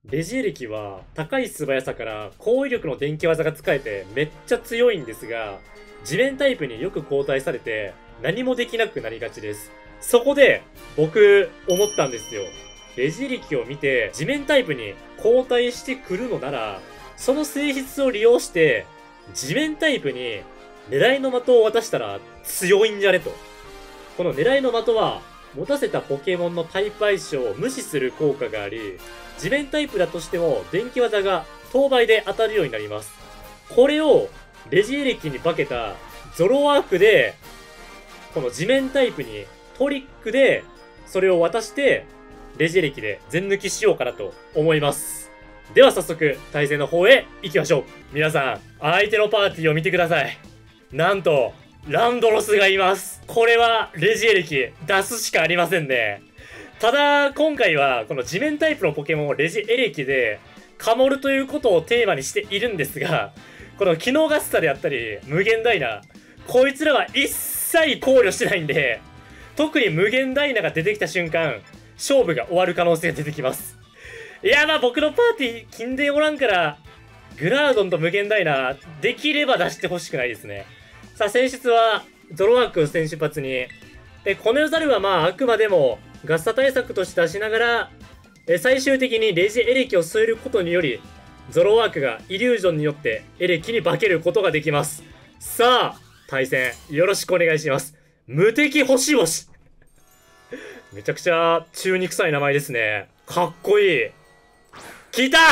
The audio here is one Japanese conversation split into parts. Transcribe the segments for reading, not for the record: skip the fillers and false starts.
レジエレキは高い素早さから高威力の電気技が使えてめっちゃ強いんですが、地面タイプによく交代されて何もできなくなりがちです。そこで僕思ったんですよ。レジエレキを見て地面タイプに交代してくるのなら、その性質を利用して地面タイプに狙いの的を渡したら強いんじゃねと。この狙いの的は持たせたポケモンのタイプ相性を無視する効果があり、地面タイプだとしても電気技が当倍で当たるようになります。これをレジエレキに化けたゾロワークで、この地面タイプにトリックでそれを渡してレジエレキで全抜きしようかなと思います。では早速対戦の方へ行きましょう。皆さん、相手のパーティーを見てください。なんとランドロスがいます。これはレジエレキ出すしかありませんね。ただ今回はこの地面タイプのポケモンをレジエレキでカモるということをテーマにしているんですが、この機能ガスタであったり無限ダイナ、こいつらは一切考慮してないんで、特に無限ダイナが出てきた瞬間勝負が終わる可能性が出てきます。いや、まあ僕のパーティー金でおらんからグラードンと無限ダイナできれば出してほしくないですね。さあ、選出はゾロワーク選出発に。で、この世ザルはまああくまでもガスタ対策として出しながら、最終的にレジエレキを据えることにより、ゾロワークがイリュージョンによってエレキに化けることができます。さあ、対戦よろしくお願いします。無敵星々めちゃくちゃ中に臭い名前ですね。かっこいい。来た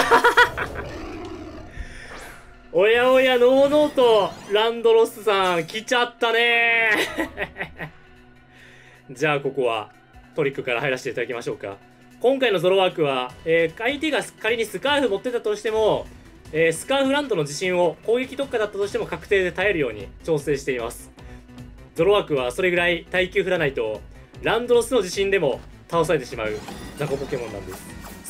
おやおや、ノーノーとランドロスさん来ちゃったねじゃあここはトリックから入らせていただきましょうか。今回のゾロワークは、相手が仮にスカーフ持ってたとしても、スカーフランドの自信を攻撃特化だったとしても確定で耐えるように調整しています。ゾロワークはそれぐらい耐久振らないとランドロスの自信でも倒されてしまう雑魚ポケモンなんです。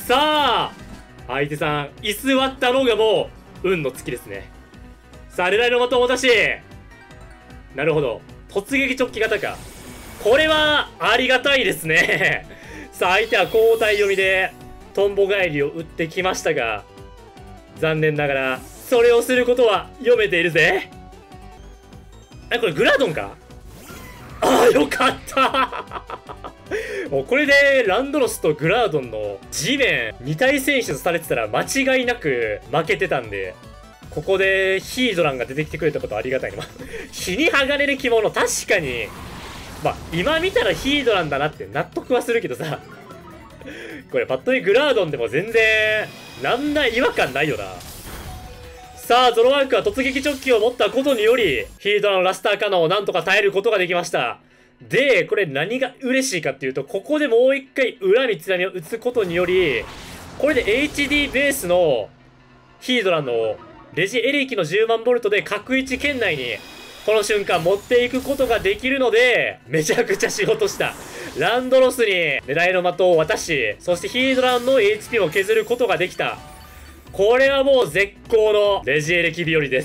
さあ、相手さん居座ったのがもう運の尽きですね。さあ、狙いの的を渡し、なるほど、突撃直帰型か。これはありがたいですねさあ、相手は交代読みでトンボ返りを打ってきましたが、残念ながらそれをすることは読めているぜ。これグラドンか。ああ、よかったもうこれでランドロスとグラードンの地面2体選出されてたら間違いなく負けてたんで、ここでヒードランが出てきてくれたことはありがたいな日に剥がれる着物、確かにまあ今見たらヒードランだなって納得はするけどさ、これパッと見グラードンでも全然なんな違和感ないよな。さあ、ゾロワークは突撃直帰を持ったことによりヒードランのラスターカノンをなんとか耐えることができました。で、これ何が嬉しいかっていうと、ここでもう一回裏三つ編みを打つことにより、これで HD ベースのヒードランのレジエレキの10万ボルトで角1圏内にこの瞬間持っていくことができるので、めちゃくちゃ仕事した。ランドロスに狙いの的を渡し、そしてヒードランの HP を削ることができた。これはもう絶好のレジエレキ日和です。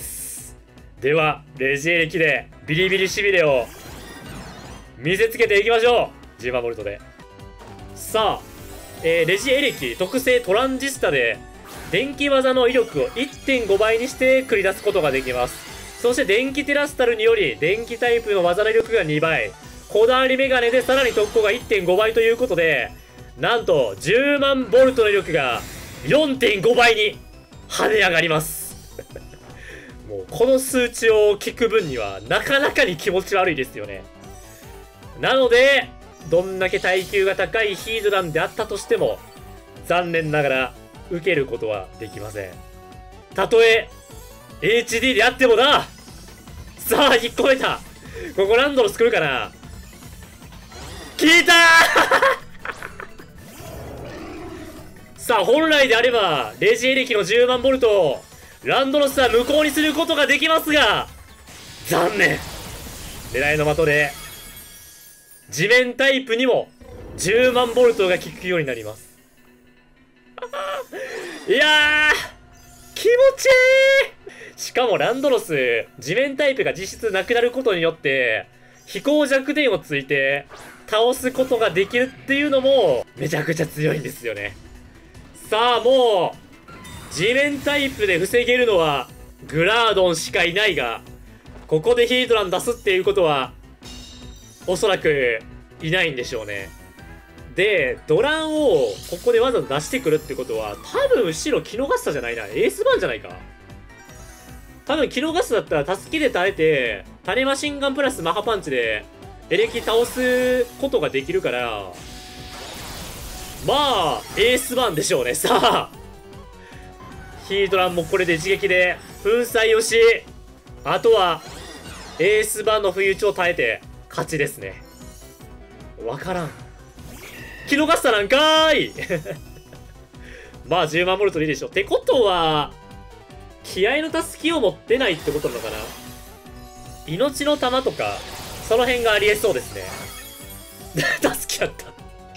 では、レジエレキでビリビリしびれを見せつけていきましょう。10万ボルトで。さあ、レジエレキ特性トランジスタで電気技の威力を 1.5 倍にして繰り出すことができます。そして電気テラスタルにより電気タイプの技の威力が2倍、こだわりメガネでさらに特攻が 1.5 倍ということで、なんと10万ボルトの威力が 4.5 倍に跳ね上がりますもうこの数値を聞く分にはなかなかに気持ち悪いですよね。なのでどんだけ耐久が高いヒードランであったとしても残念ながら受けることはできません。たとえ HD であってもな。さあ、引っ込めた。ここランドロス来るかな。聞いたさあ、本来であればレジエレキの10万ボルトをランドロスは無効にすることができますが、残念。狙いの的で地面タイプにも10万ボルトが効くようになりますいやー、気持ちいい。しかもランドロス地面タイプが実質なくなることによって飛行弱点をついて倒すことができるっていうのもめちゃくちゃ強いんですよね。 さあもう地面タイプで防げるのはグラードンしかいないが、ここでヒートラン出すっていうことはおそらくいないんでしょうね。でドランをここでわざわざ出してくるってことは、多分後ろキノガッサじゃないな、エースバンじゃないか。多分キノガッサだったら助けで耐えて種マシンガンプラスマハパンチでエレキ倒すことができるから、まあエースバンでしょうね。さあヒートランもこれで一撃で粉砕をし、あとはエースバンの不意打ちを耐えて勝ちですね。わからん、キノガッサなんかーいまあ10万ボルトでいいでしょ。ってことは気合のたすきを持ってないってことなのかな。命の玉とかその辺がありえそうですねたすきあった。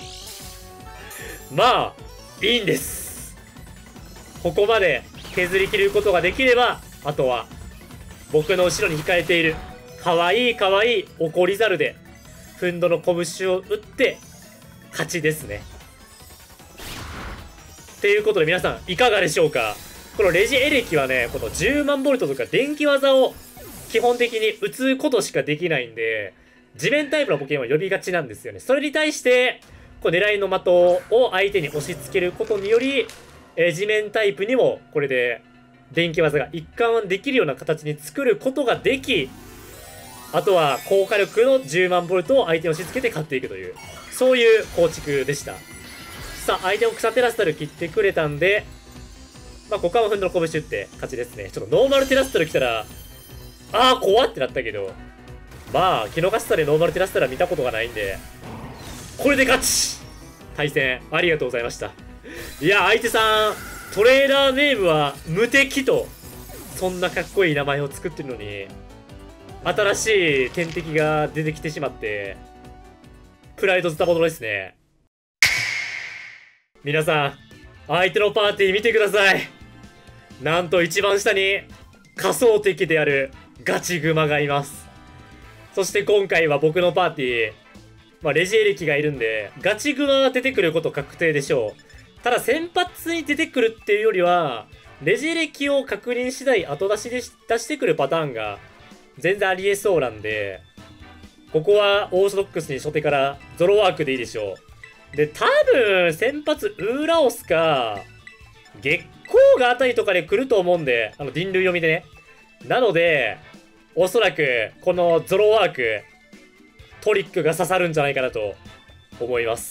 まあいいんです。ここまで削り切ることができれば、あとは僕の後ろに控えているかわいいかわいい怒り猿でふんどの拳を打って勝ちですね。っていうことで皆さんいかがでしょうか。このレジエレキはね、この10万ボルトとか電気技を基本的に打つことしかできないんで、地面タイプのポケモンを呼びがちなんですよね。それに対してこう狙いの的を相手に押し付けることにより、地面タイプにもこれで電気技が一貫できるような形に作ることができ、あとは高火力の10万ボルトを相手に押し付けて勝っていくという、そういう構築でした。さあ相手を草テラスタル切ってくれたんで、まあここはふんどの拳打って勝ちですね。ちょっとノーマルテラスタル来たらあー怖ってなったけど、まあキノガッサでノーマルテラスタルは見たことがないんで、これで勝ち。対戦ありがとうございました。いや相手さんトレーダーネームは無敵と、そんなかっこいい名前を作ってるのに新しい天敵が出てきてしまってプライドズタボロですね。皆さん相手のパーティー見てください。なんと一番下に仮想敵であるガチグマがいます。そして今回は僕のパーティー、まあ、レジエレキがいるんでガチグマが出てくること確定でしょう。ただ先発に出てくるっていうよりはレジエレキを確認次第後出しで出してくるパターンが全然ありえそうなんで、ここはオーソドックスに初手からゾロワークでいいでしょう。で多分先発ウーラオスか月光があたりとかで来ると思うんで、ディンルー読みでね。なのでおそらくこのゾロワークトリックが刺さるんじゃないかなと思います。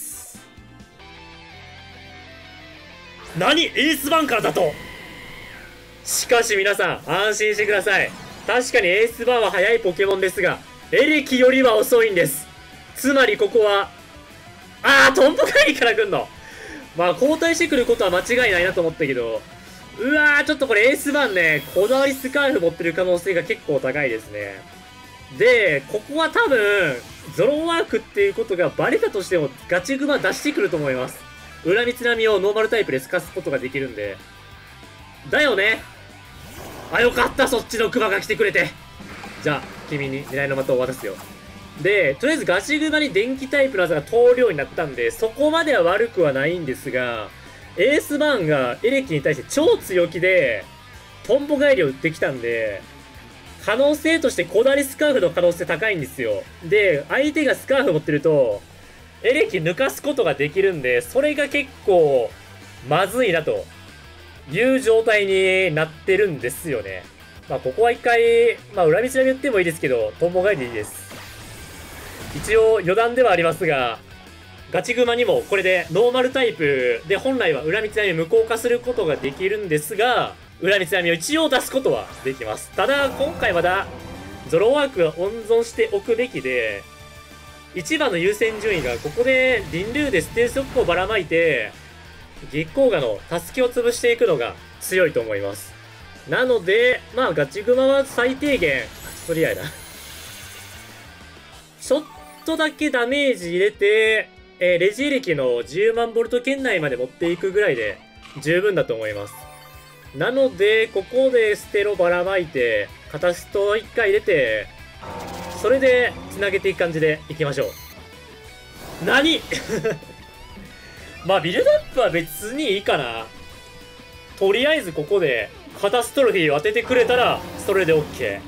何エースバンカーだと。しかし皆さん安心してください。確かにエースバンは速いポケモンですがエレキよりは遅いんです。つまりここはトンボ会議から来んの。まあ交代してくることは間違いないなと思ったけど、うわーちょっとこれエースバンね、こだわりスカーフ持ってる可能性が結構高いですね。でここは多分ゾロワークっていうことがバレたとしてもガチグマ出してくると思います。恨みつらみをノーマルタイプで透かすことができるんで。だよね。よかった、そっちのクマが来てくれて。じゃあ君に狙いの的を渡すよ。でとりあえずガチグマに電気タイプの技が通るようになったんでそこまでは悪くはないんですが、エースバーンがエレキに対して超強気でトンボ返りを打ってきたんで、可能性としてコダリスカーフの可能性高いんですよ。で相手がスカーフ持ってるとエレキ抜かすことができるんで、それが結構まずいなという状態になってるんですよね。まあここは一回恨みつらみ言ってもいいですけどトンボ返りでいいです。一応余談ではありますがガチグマにもこれでノーマルタイプで本来は恨みつらみを無効化することができるんですが、恨みつらみを一応出すことはできます。ただ今回まだゾロワークは温存しておくべきで、一番の優先順位がここでリンルーでステージ速攻をばらまいて月光河のタスキを潰していくのが強いと思います。なのでまあガチグマは最低限とりあえずちょっとだけダメージ入れて、レジエレキの10万ボルト圏内まで持っていくぐらいで十分だと思います。なのでここでステロばらまいてカタスト1回入れて、それで繋げていく感じでいきましょう。何まあビルドアップは別にいいかな。とりあえずここでカタストロフィーを当ててくれたらそれで OK。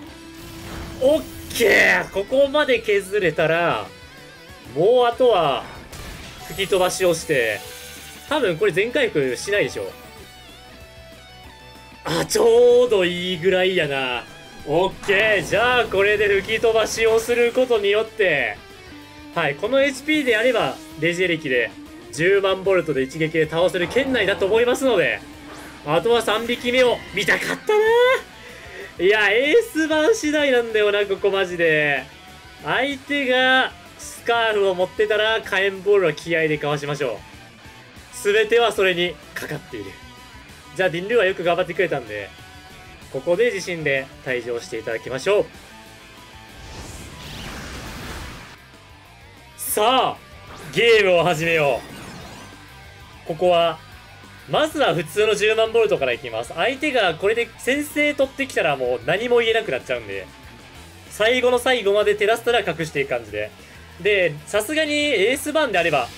OK。 ここまで削れたらもうあとは吹き飛ばしをして、多分これ全回復しないでしょ。あ、ちょうどいいぐらいやな。オッケー。じゃあこれで吹き飛ばしをすることによって、はい、この HP であればレジェ歴で10万ボルトで一撃で倒せる圏内だと思いますので、あとは3匹目を見たかったな。いや、エース版次第なんだよな、ここマジで。相手がスカーフを持ってたら火炎ボールは気合でかわしましょう。全てはそれにかかっている。じゃあディンルーはよく頑張ってくれたんで、ここで自信で退場していただきましょう。さあゲームを始めよう。ここはまずは普通の10万ボルトからいきます。相手がこれで先制取ってきたらもう何も言えなくなっちゃうんで、最後の最後まで照らしたら隠していく感じで。で、さすがにエース版であれば、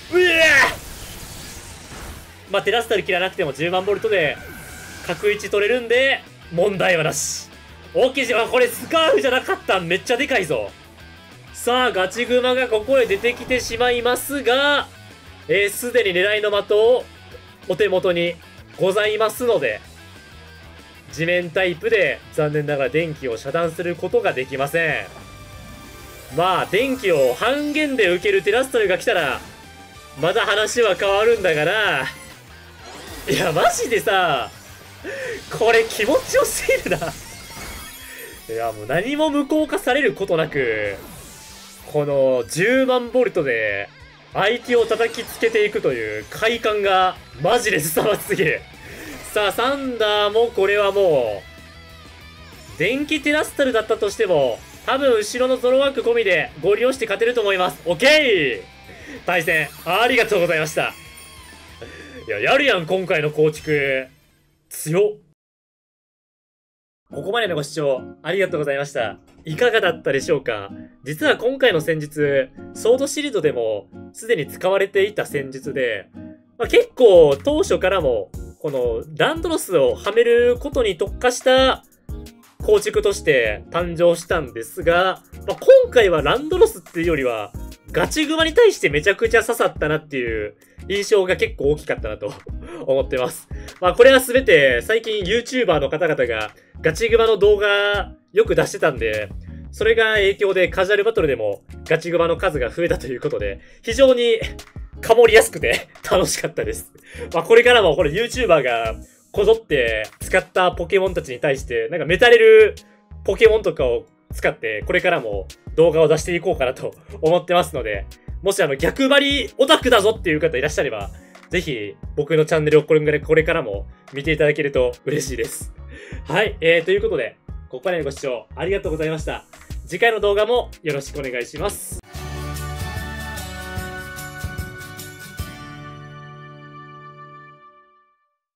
まあ照らしたり切らなくても10万ボルトで角位置取れるんで問題はなし。OK じゃ、これスカーフじゃなかったん、めっちゃでかいぞ。さあガチグマがここへ出てきてしまいますが、すでに狙いの的をお手元にございますので、地面タイプで残念ながら電気を遮断することができません。まあ電気を半減で受けるテラストルが来たらまだ話は変わるんだから。いやマジでさ、これ気持ちよすぎるな。いやもう何も無効化されることなく、この10万ボルトで相手を叩きつけていくという快感がマジで凄まじすぎる。さあサンダーもこれはもう電気テラスタルだったとしても多分後ろのゾロワーク込みでゴリ押して勝てると思います。オッケー。対戦ありがとうございました。いや、やるやん今回の構築強っ。ここまでのご視聴ありがとうございました。いかがだったでしょうか。実は今回の戦術、ソードシールドでもすでに使われていた戦術で、結構当初からもこのランドロスをはめることに特化した構築として誕生したんですが、今回はランドロスっていうよりはガチグマに対してめちゃくちゃ刺さったなっていう印象が結構大きかったなと思ってます。これは全て最近 YouTuber の方々がガチグマの動画よく出してたんで、それが影響でカジュアルバトルでもガチグマの数が増えたということで、非常にかもりやすくて楽しかったです。これからもこれ YouTuber がこぞって使ったポケモンたちに対してなんかメタれるポケモンとかを使ってこれからも動画を出していこうかなと思ってますので、もし逆張りオタクだぞっていう方いらっしゃれば、ぜひ僕のチャンネルをこれからも見ていただけると嬉しいです。はい、ということでここまでのご視聴ありがとうございました。次回の動画もよろしくお願いします。